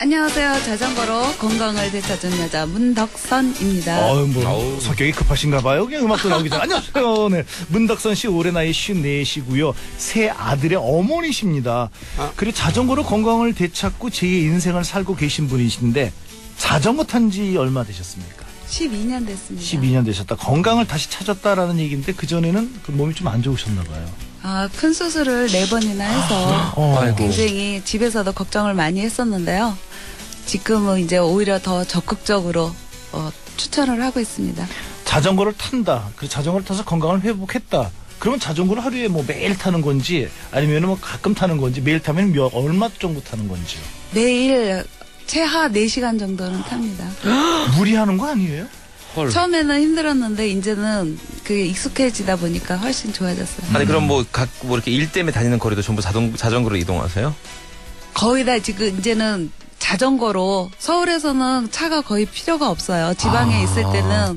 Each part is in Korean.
안녕하세요. 자전거로 건강을 되찾은 여자 문덕선입니다. 성격이 급하신가 봐요. 그냥 음악도 나오기 전에. 안녕하세요. 네. 문덕선 씨 올해 나이 54시고요. 세 아들의 어머니십니다. 그리고 자전거로 건강을 되찾고 제2의 인생을 살고 계신 분이신데 자전거 탄 지 얼마 되셨습니까? 12년 됐습니다. 12년 되셨다. 건강을 다시 찾았다라는 얘기인데 그전에는 그 몸이 좀 안 좋으셨나 봐요. 큰 수술을 4번이나 해서 굉장히 집에서도 걱정을 많이 했었는데요. 지금은 이제 오히려 더 적극적으로 추천을 하고 있습니다. 자전거를 탄다. 그 자전거를 타서 건강을 회복했다. 그러면 자전거를 하루에 뭐 매일 타는 건지 아니면 뭐 가끔 타는 건지 매일 타면 얼마 정도 타는 건지요? 매일 최하 4시간 정도는 탑니다. 무리하는 거 아니에요? 헐. 처음에는 힘들었는데 이제는 그게 익숙해지다 보니까 훨씬 좋아졌어요. 아니 그럼 뭐 이렇게 일 때문에 다니는 거리도 전부 자전거로 이동하세요? 거의 다 지금 이제는 자전거로 서울에서는 차가 거의 필요가 없어요. 지방에 있을 때는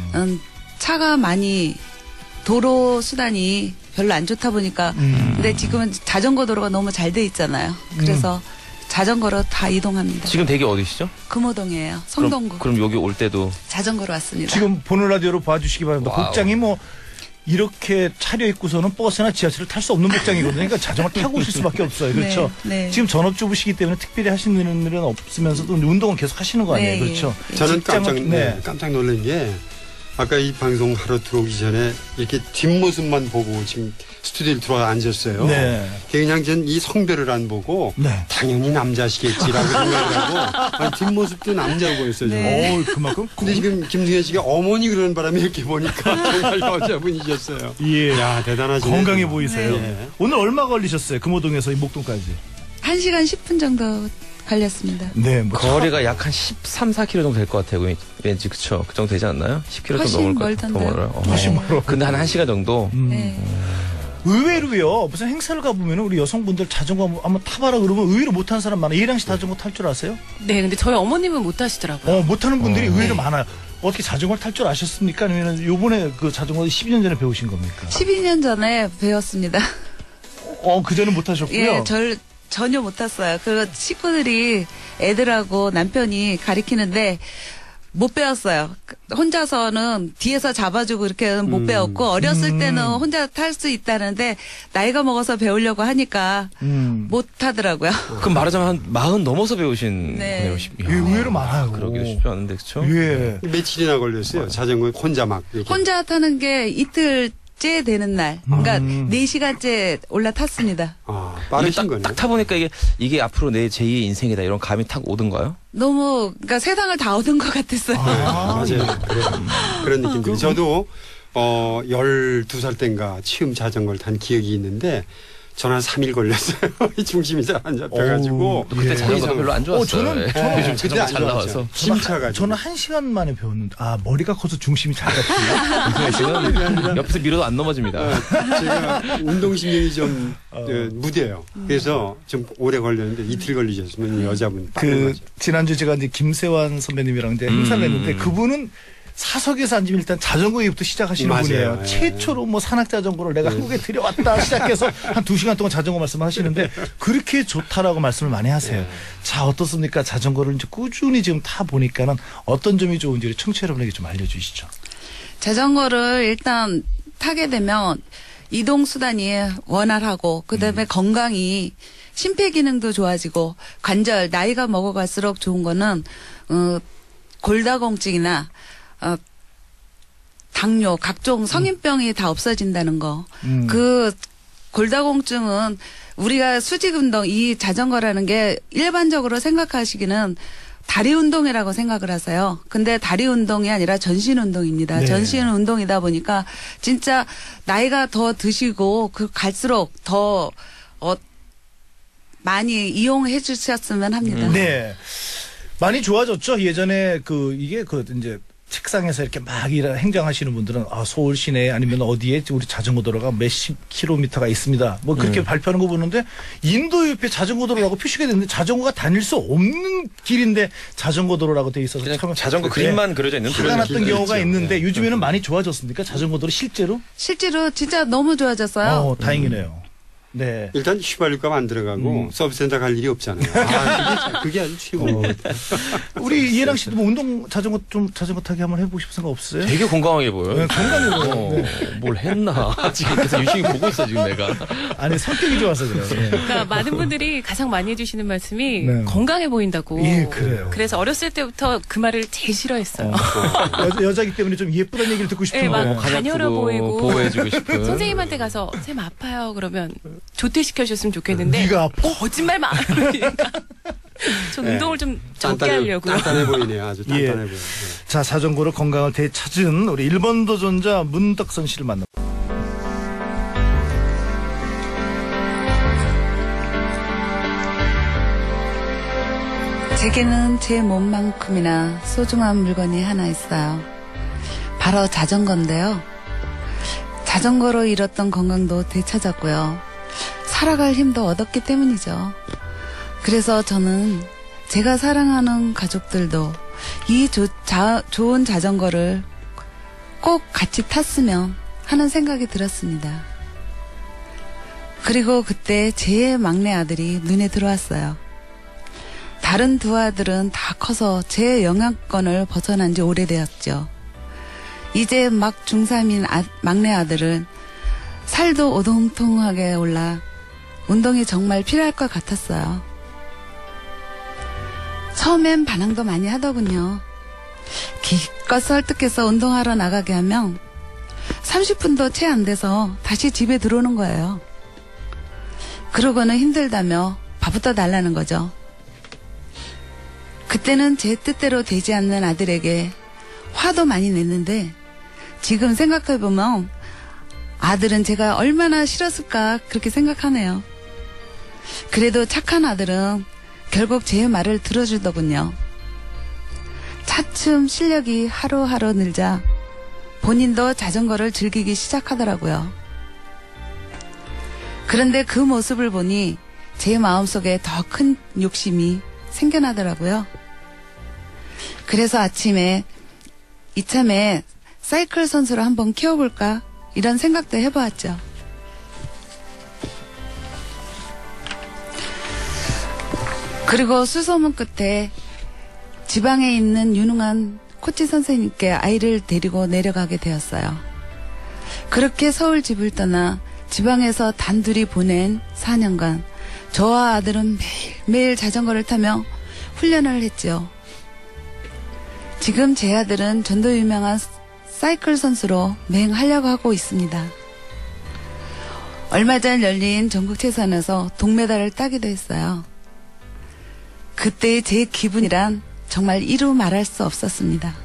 차가 많이 도로 수단이 별로 안 좋다 보니까 근데 지금은 자전거 도로가 너무 잘 돼 있잖아요. 그래서 자전거로 다 이동합니다. 지금 댁이 어디시죠? 금호동이에요. 성동구. 그럼 여기 올 때도 자전거로 왔습니다. 지금 보는 라디오로 봐주시기 바랍니다. 와우. 복장이 뭐 이렇게 차려입고서는 버스나 지하철을 탈 수 없는 복장이거든요. 그러니까 자전거 타고 오실 수밖에 없어요. 그렇죠? 네. 지금 전업주부시기 때문에 특별히 하시는 일은 없으면서도 운동은 계속 하시는 거 아니에요? 네, 그렇죠? 예. 저는 직장은- 깜짝 놀란 게 아까 이 방송 하러 들어오기 전에 이렇게 뒷모습만 보고 지금 스튜디오에 들어와 앉았어요. 네. 그냥 전 이 성별을 안 보고 네. 당연히 남자시겠지라고 생각을 하고 아니, 뒷모습도 남자로 보였어요. 저는. 네. 그만큼 근데 지금 김승현 씨가 어머니 그러는 바람에 이렇게 보니까 정말 여자분이셨어요. 예. 야 대단하시네. 건강해 보이세요. 네. 오늘 얼마 걸리셨어요? 금호동에서 이 목동까지. 1시간 10분 정도 걸렸습니다. 네, 뭐 거리가 약 한 13, 4km 정도 될 것 같아요. 왠지 그쵸? 그 정도 되지 않나요? 10km 좀 훨씬 넘을 것 같아요. 더 멀던데요. 멀어요. 훨씬 멀어. 근데 한 1시간 정도? 네. 의외로요. 무슨 행사를 가보면 우리 여성분들 자전거 한번 타봐라 그러면 의외로 못하는 사람 많아요. 이랑 씨 자전거 탈 줄 아세요? 네, 근데 저희 어머님은 못 하시더라고요. 못하는 분들이 의외로 네. 많아요. 어떻게 자전거를 탈 줄 아셨습니까? 아니면 요번에 그 자전거 12년 전에 배우신 겁니까? 12년 전에 배웠습니다. 그전에 못 하셨고요. 예, 전혀 못 탔어요. 그 식구들이 애들하고 남편이 가리키는데 못 배웠어요. 혼자서는 뒤에서 잡아주고 이렇게 못 배웠고 어렸을 때는 혼자 탈 수 있다는데 나이가 먹어서 배우려고 하니까 못 하더라고요. 그럼 말하자면 한 40 넘어서 배우신 네. 거네요. 예, 의외로 많아요. 그러기도 쉽지 않은데 그쵸? 예. 며칠이나 걸렸어요. 자전거 혼자 막 이렇게. 혼자 타는 게 이틀째 되는 날. 그러니까 4시간째 올라탔습니다. 아, 이게 빠르신 거네. 딱 타보니까 이게 앞으로 내 제2의 인생이다 이런 감이 탁 오던가요? 그러니까 세상을 다 얻은 것 같았어요. 맞아요. 그런 느낌 들어요. 저도 12살 땐가 처음 자전거를 탄 기억이 있는데 저는 한 3일 걸렸어요. 이 중심이 잘 안 잡혀가지고. 그때 예. 자전거 별로 안 좋았어요. 저는 요즘 그때 자전거 안 잘 좋았죠. 나와서. 심차가. 저는 1시간 만에 배웠는데 머리가 커서 중심이 잘 잡히나? 지금 옆에서 밀어도 안 넘어집니다. 제가 운동신경이 좀 무뎌요. 그래서 좀 오래 걸렸는데 이틀 걸리셨으면 여자분 빠른 거죠. 지난주 제가 이제 김세환 선배님이랑 이제 행사를 했는데 그분은 사석에서 앉으면 일단 자전거 얘기부터 시작하시는 맞아요. 분이에요. 예. 최초로 뭐 산악 자전거를 내가 한국에 들여왔다 시작해서 한 2시간 동안 자전거 말씀을 하시는데 그렇게 좋다라고 말씀을 많이 하세요. 자, 어떻습니까? 자전거를 이제 꾸준히 지금 타 보니까는 어떤 점이 좋은지 청취자 여러분에게 좀 알려주시죠. 자전거를 일단 타게 되면 이동 수단이 원활하고 그다음에 건강이 심폐기능도 좋아지고 관절 나이가 먹어갈수록 좋은 거는 골다공증이나 당뇨 각종 성인병이 다 없어진다는 거. 그 골다공증은 우리가 수직 운동 이 자전거라는 게 일반적으로 생각하시기는 다리 운동이라고 생각을 하세요. 근데 다리 운동이 아니라 전신 운동입니다. 네. 전신 운동이다 보니까 진짜 나이가 더 드시고 갈수록 더 많이 이용해 주셨으면 합니다. 네. 많이 좋아졌죠. 예전에 이게 이제 책상에서 이렇게 막 행정하시는 분들은 서울 시내 아니면 어디에 우리 자전거 도로가 몇십 킬로미터가 있습니다. 뭐 그렇게 발표하는 거 보는데 인도 옆에 자전거 도로라고 표시가 됐는데 자전거가 다닐 수 없는 길인데 자전거 도로라고 돼 있어서 그냥 참 자전거 그림만 그려져 있는 화가 났던 길도 경우가 있죠. 있는데 요즘에는 많이 좋아졌습니까? 자전거 도로 실제로? 실제로 진짜 너무 좋아졌어요. 다행이네요. 네. 일단 휘발유값 안 들어가고 서비스센터 갈 일이 없잖아요. 그게 아주 최고인 것 같아요. 우리 이해랑 씨도 뭐 운동 자전거 타기 한번 해보고 싶은 생각 없어요? 되게 건강하게 보여요. 네, 건강해 보여요. 뭘 했나? 지금 계속 유심히 보고 있어, 지금 내가. 아니, 성격이 좋아서 그래요. 네. 그러니까 많은 분들이 가장 많이 해주시는 말씀이 네. 건강해 보인다고. 예, 그래요. 그래서 어렸을 때부터 그 말을 제일 싫어했어요. 여자기 때문에 좀 예쁘다는 얘기를 듣고 싶은 네, 막 거예요. 가녀려 보이고 보호해주고 싶은. 선생님한테 가서 쌤 아파요 그러면 조퇴시켜 주셨으면 좋겠는데 네가 아파? 거짓말 마. 그러니까 전 운동을 좀 적게 하려고요. 단단해 보이네요. 아주 단단해 예. 보여요. 네. 자, 자전거로 건강을 되찾은 우리 1번 도전자 문덕선 씨를 만나. 제게는 제 몸만큼이나 소중한 물건이 하나 있어요. 바로 자전거인데요. 자전거로 잃었던 건강도 되찾았고요. 살아갈 힘도 얻었기 때문이죠. 그래서 저는 제가 사랑하는 가족들도 이 좋은 자전거를 꼭 같이 탔으면 하는 생각이 들었습니다. 그리고 그때 제 막내 아들이 눈에 들어왔어요. 다른 두 아들은 다 커서 제 영향권을 벗어난 지 오래되었죠. 이제 막 중3인 막내 아들은 살도 오동통하게 올라 운동이 정말 필요할 것 같았어요. 처음엔 반항도 많이 하더군요. 기껏 설득해서 운동하러 나가게 하면 30분도 채 안 돼서 다시 집에 들어오는 거예요. 그러고는 힘들다며 밥부터 달라는 거죠. 그때는 제 뜻대로 되지 않는 아들에게 화도 많이 냈는데 지금 생각해보면 아들은 제가 얼마나 싫었을까 그렇게 생각하네요. 그래도 착한 아들은 결국 제 말을 들어주더군요. 차츰 실력이 하루하루 늘자 본인도 자전거를 즐기기 시작하더라고요. 그런데 그 모습을 보니 제 마음속에 더 큰 욕심이 생겨나더라고요. 그래서 아침에 이참에 사이클 선수를 한번 키워볼까 이런 생각도 해보았죠. 그리고 수소문 끝에 지방에 있는 유능한 코치 선생님께 아이를 데리고 내려가게 되었어요. 그렇게 서울 집을 떠나 지방에서 단둘이 보낸 4년간 저와 아들은 매일 자전거를 타며 훈련을 했죠. 지금 제 아들은 전도 유명한 사이클 선수로 맹하려고 하고 있습니다. 얼마 전 열린 전국 체선에서 동메달을 따기도 했어요. 그때의 제 기분이란 정말 이루 말할 수 없었습니다.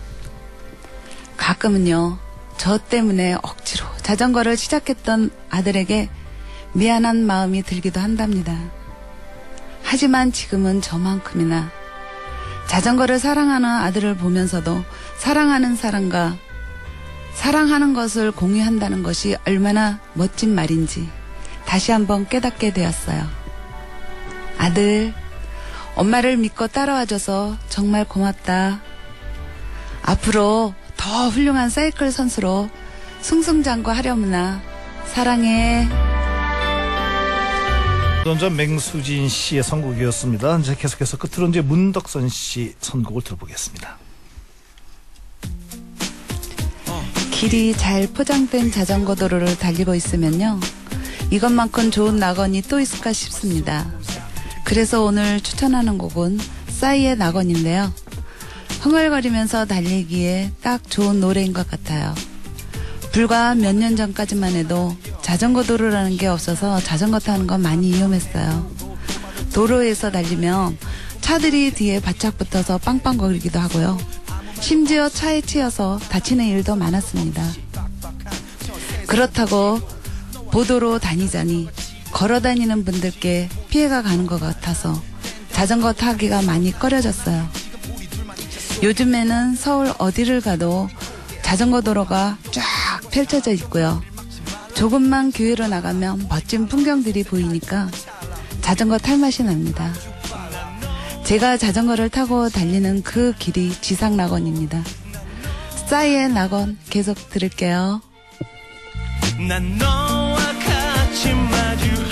가끔은요, 저 때문에 억지로 자전거를 시작했던 아들에게 미안한 마음이 들기도 한답니다. 하지만 지금은 저만큼이나 자전거를 사랑하는 아들을 보면서도 사랑하는 사람과 사랑하는 것을 공유한다는 것이 얼마나 멋진 말인지 다시 한번 깨닫게 되었어요. 아들, 엄마를 믿고 따라와줘서 정말 고맙다. 앞으로 더 훌륭한 사이클 선수로 승승장구하려무나. 사랑해. 도전자 맹수진 씨의 선곡이었습니다. 이제 계속해서 끝으로 이제 문덕선 씨 선곡을 들어보겠습니다. 길이 잘 포장된 자전거 도로를 달리고 있으면요, 이것만큼 좋은 낙원이 또 있을까 싶습니다. 그래서 오늘 추천하는 곡은 싸이의 낙원인데요, 흥얼거리면서 달리기에 딱 좋은 노래인 것 같아요. 불과 몇 년 전까지만 해도 자전거 도로라는 게 없어서 자전거 타는 건 많이 위험했어요. 도로에서 달리면 차들이 뒤에 바짝 붙어서 빵빵거리기도 하고요. 심지어 차에 치여서 다치는 일도 많았습니다. 그렇다고 보도로 다니자니 걸어 다니는 분들께 피해가 가는 것 같아서 자전거 타기가 많이 꺼려졌어요. 요즘에는 서울 어디를 가도 자전거 도로가 쫙 펼쳐져 있고요. 조금만 교외로 나가면 멋진 풍경들이 보이니까 자전거 탈 맛이 납니다. 제가 자전거를 타고 달리는 그 길이 지상낙원입니다. 싸이의 낙원 계속 들을게요. 난 너와 같이 마주